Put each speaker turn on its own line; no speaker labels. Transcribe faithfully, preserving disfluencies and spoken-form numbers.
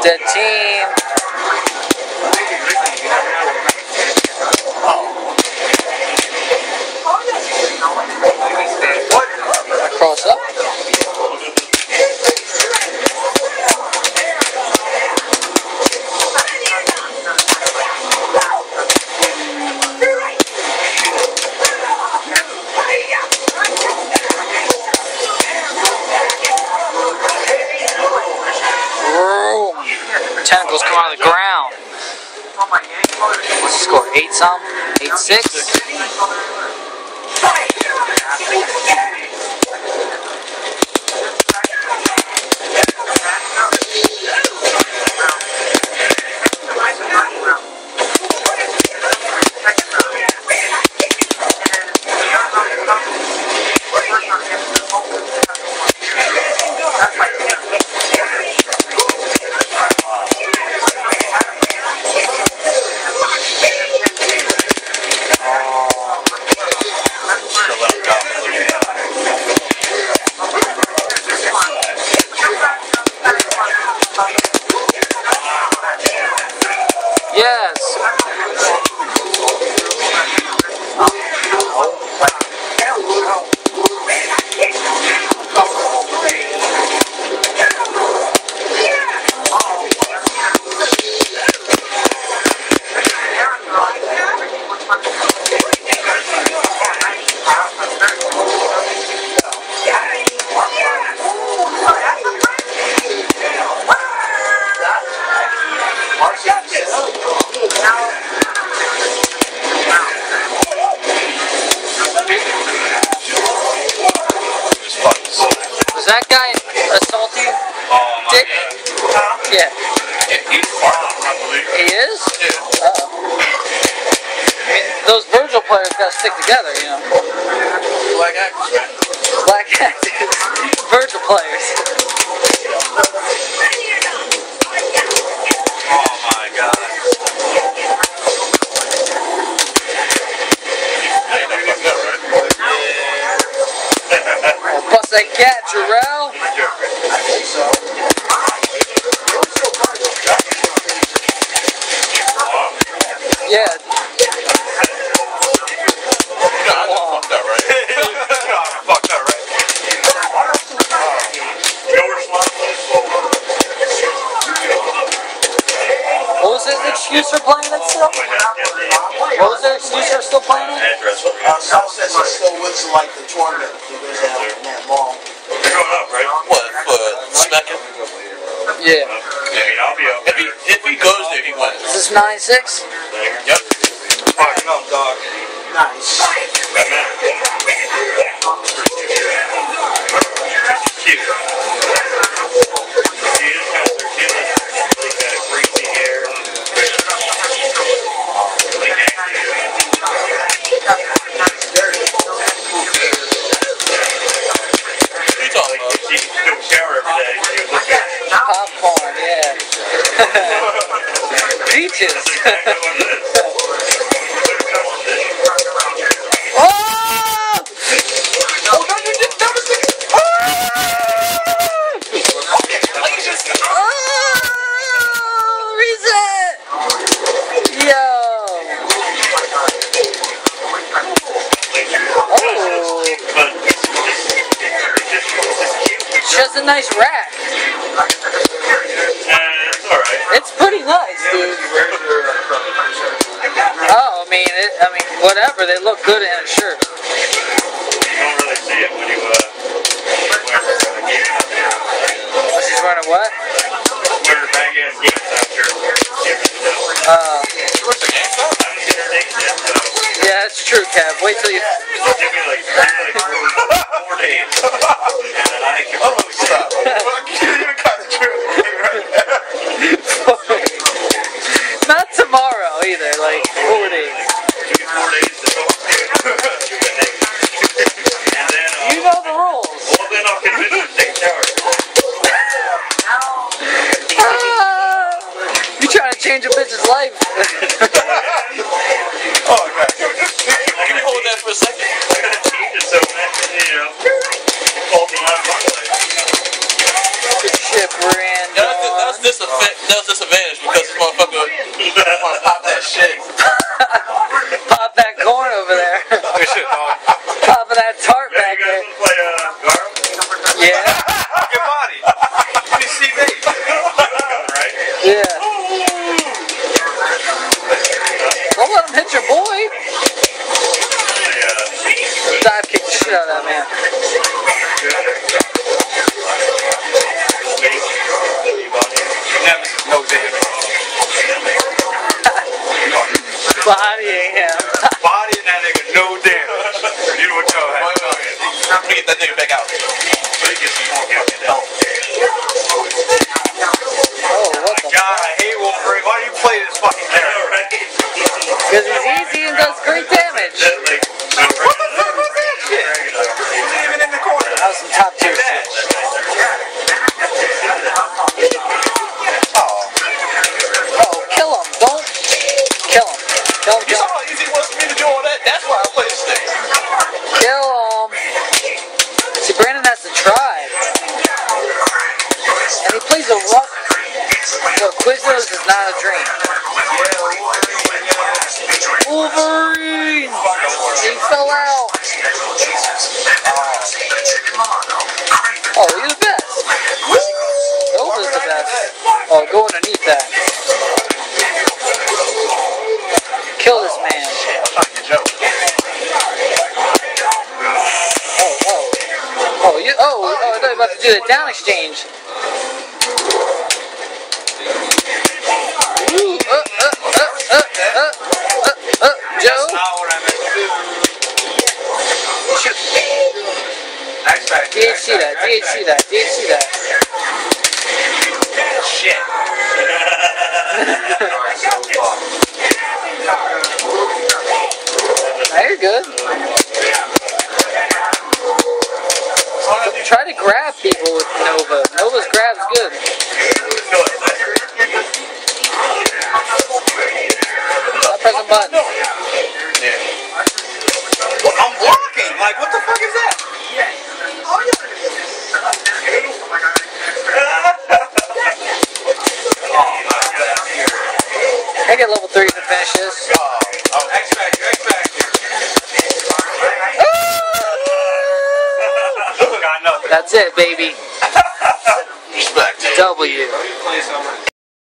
Dead team. I cross up. Tentacles come out of the ground. What's the score? Eight some? Eight six? Yes. Was that guy assaulting
Oh,
Dick? Yeah.
He's part of it, I believe.
He is?
Yeah.
Uh-oh. I mean, those Virgil players gotta stick together, you know.
Black actors, right?
Black actors. Virgil players.
Oh my god.
Bust that cat, Jarrell. Yeah.
No, I fucked that right. No, I fucked that right. You know where Slime is?
What was his excuse for playing it still? What was their excuse for still playing it?
Address.
Uh, South says he still wins like the tournament he goes out in that mall.
You're going up, right? What, for smacking?
Yeah.
I mean, I'll be up there. If he, if he goes there, he wins.
Is this nine six?
Yep. Fucking up, dog.
Nice.
Cute. She is kind of cute. Like that greasy hair. You talking about? She took a shower every day. She was looking at it.
Popcorn, yeah. Peaches. Oh! Oh, no, you didn't notice it! Oh! Oh! Reset! Yo! Oh! She has a nice rack.
It's alright.
It's pretty nice, dude. Oh, I mean, it, I mean, whatever. They look good in a shirt.
You don't really see it when you uh, wear the game
Oh, she's wearing a what?
Wear the bag ass game after.
Uh,
What's the game stuff? I haven't seen her name yet, so.
yeah, that's true, Kev. Wait till you.
Give me like, like four days. And then I can oh, stop. You even kind of true.
Not tomorrow either. Like four days.
Give me four days to go. And then, uh,
You know the rules.
well, then I'll convince you to take a shower.
Ah, you trying to change a bitch's life?
Oh, God. Can you hold that for a second? I gotta change it so, you know, hold the line.
Good ship, we're in.
That was, that was disaffect, that was
Don't let him hit your boy. Dive kick the shit out of that man.
Nemesis, no damage.
Bodying him.
Bodying that nigga, no damage. You know what y'all had. Let me get that nigga back out. So he gets some more fucking help.
Oh, what the
God, I hate Wolverine. Why do you play this fucking character?
Because he's easy and does great damage.
What the fuck was that shit? He wasn't even in the corner.
That was some top tier shit.
Oh.
Oh, kill him. Don't kill him. Kill him,
You
kill
saw
him.
how easy it was for me to do all that? That's why I play this thing.
Kill him. See, Brandon has to try. And he plays a rough. So Quiznos is not a dream. Wolverine! He fell out. Oh, you're the best. Nova's the best. Oh, go underneath that. Kill this man. Oh, oh. Oh, you, oh, oh, I thought you were about to do the down exchange. Ooh, uh, uh, uh, uh, uh, uh, uh, Joe? Shoot. D H C that, D H C that, D H C that.
Shit.
Now you're good. Try to grab people with Nova. Nova's grab's good. Stop pressing buttons.
Yeah. Well, I'm blocking. Like, what the fuck is that?
I get level three to finish this.
Oh, oh, X Factor, X Factor. Got nothing.
That's it, baby.
Respect.
W.